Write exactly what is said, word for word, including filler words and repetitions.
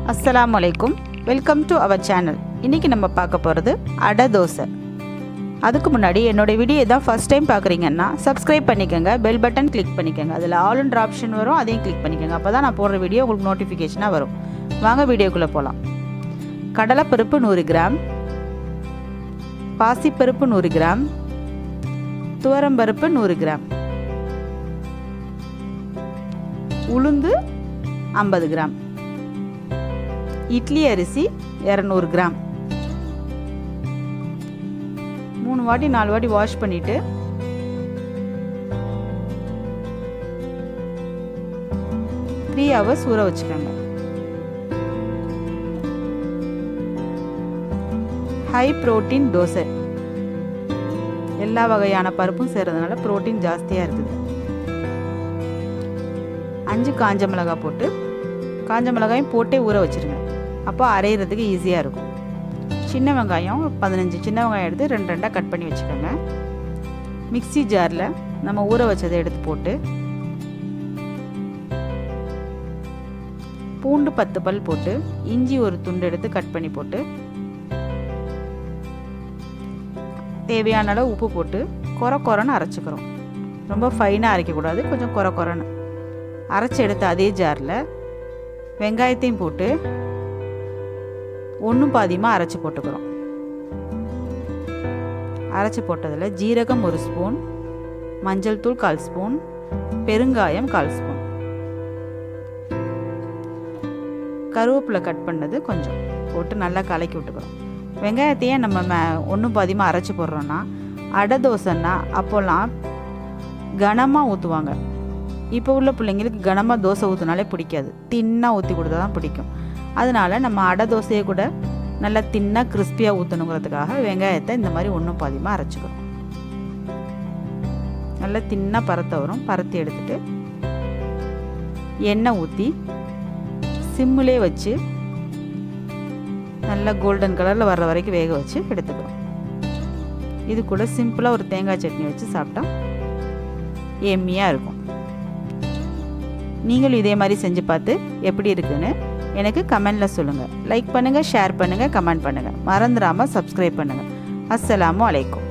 Assalamualaikum. Welcome to our channel. இன்னைக்கு நம்ம பார்க்க போறது அடை தோசை. அதுக்கு முன்னாடி என்னோட வீடியோ இதான் ஃபர்ஸ்ட் டைம் பார்க்குறீங்கன்னா சப்ஸ்கிரைப் பண்ணிக்கங்க, பெல் பட்டன் கிளிக் பண்ணிக்கங்க. அதில் ஆல் என்ற ஆப்ஷன் வரும், அதையும் கிளிக் பண்ணிக்கங்க. அப்போ தான் நான் போடுற வீடியோ உங்களுக்கு நோட்டிஃபிகேஷனாக வரும். வாங்க வீடியோக்குள்ளே போகலாம். கடலைப்பருப்பு நூறு கிராம், பாசிப்பருப்பு நூறு கிராம், துவரம்பருப்பு நூறு கிராம், உளுந்து ஐம்பது கிராம், இட்லி அரிசி இரநூறு கிராம். மூணு வாட்டி நாலு வாட்டி வாஷ் பண்ணிட்டு த்ரீ ஹவர்ஸ் ஊற வச்சுக்கோங்க. ஹை புரோட்டீன் தோசை, எல்லா வகையான பருப்பும் சேர்றதுனால புரோட்டீன் ஜாஸ்தியாக இருக்குது. அஞ்சு காஞ்ச மிளகாய் போட்டு, காஞ்ச மிளகாயும் போட்டே ஊற வச்சுருங்க, அப்போ அரைகிறதுக்கு ஈஸியாக இருக்கும். சின்ன வெங்காயம் பதினஞ்சு சின்ன வெங்காயம் எடுத்து ரெண்டு ரெண்டாக கட் பண்ணி வச்சுக்கோங்க. மிக்சி ஜாரில் நம்ம ஊற வச்சதை எடுத்து போட்டு, பூண்டு பத்து பல் போட்டு, இஞ்சி ஒரு துண்டு எடுத்து கட் பண்ணி போட்டு, தேவையான அளவு உப்பு போட்டு கொர கொரன்னு அரைச்சிக்கிறோம். ரொம்ப ஃபைனாக அரைக்கக்கூடாது, கொஞ்சம் கொர கொரன்னு அரைச்சி எடுத்து அதே ஜாரில் வெங்காயத்தையும் போட்டு ஒன்றும் பாதியமாக அரைச்சி போட்டுக்கிறோம். அரைச்சி போட்டதில் ஜீரகம் ஒரு ஸ்பூன், மஞ்சள் தூள் கால் ஸ்பூன், பெருங்காயம் கால் ஸ்பூன், கருவேப்பிலை கட் பண்ணது கொஞ்சம் போட்டு நல்லா கலக்கி விட்டுக்கிறோம். வெங்காயத்தையே நம்ம மே ஒன்றும் பாதியமாக அரைச்சி போடுறோன்னா, அடை தோசைன்னா அப்போல்லாம் கனமாக ஊற்றுவாங்க. இப்போ உள்ள பிள்ளைங்களுக்கு கனமாக தோசை ஊற்றினாலே பிடிக்காது, தின்னாக ஊற்றி கொடுத்தா தான் பிடிக்கும். அதனால் நம்ம அடை தோசையை கூட நல்லா தின்னாக கிறிஸ்பியாக ஊற்றணுங்கிறதுக்காக வெங்காயத்தை இந்த மாதிரி ஒன்றும் பாதியமாக அரைச்சிக்கிறோம். நல்லா தின்னாக பரத்த வரும். பரத்தி எடுத்துட்டு எண்ணெய் ஊற்றி சிம்மிலே வச்சு நல்லா கோல்டன் கலரில் வர்ற வரைக்கும் வேக வச்சு எடுத்துக்கிறோம். இது கூட சிம்பிளாக ஒரு தேங்காய் சட்னி வச்சு சாப்பிட்டா எம்மியாக இருக்கும். நீங்களும் இதே மாதிரி செஞ்சு பார்த்து எப்படி இருக்குன்னு எனக்கு கமெண்டில் சொல்லுங்கள். லைக் பண்ணுங்கள், ஷேர் பண்ணுங்கள், கமெண்ட் பண்ணுங்கள். மறந்துடாமல் சப்ஸ்கிரைப் பண்ணுங்கள். அஸ்ஸலாமு அலைக்கும்.